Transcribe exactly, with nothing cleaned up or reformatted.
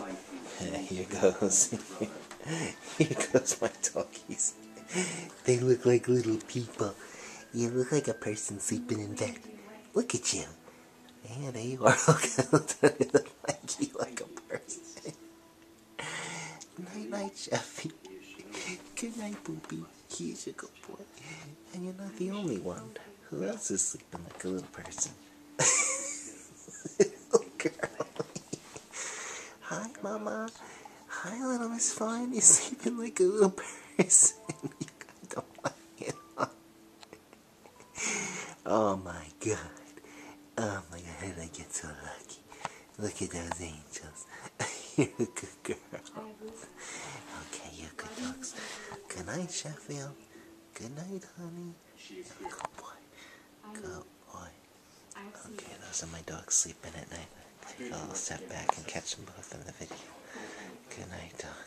Here goes. Here goes my doggies. They look like little people. You look like a person sleeping in bed. Look at you. Yeah, there you are. They look like you like a person. Night night, Chefy. Good night, Poopy. He's a good boy. And you're not the only one. Who else is sleeping like a little person? Little girl. Hi, Mama. Hi, little Miss Fine. You're sleeping like a little person. You don't like it, huh? Oh my God. Oh my God, how did I get so lucky? Look at those angels. You're a good girl. Okay, you're good dogs. Good night, Sheffield. Good night, honey. Good boy. Good boy. Okay, those are my dogs sleeping at night. I'll step back and catch them both in the video. Good night, dog.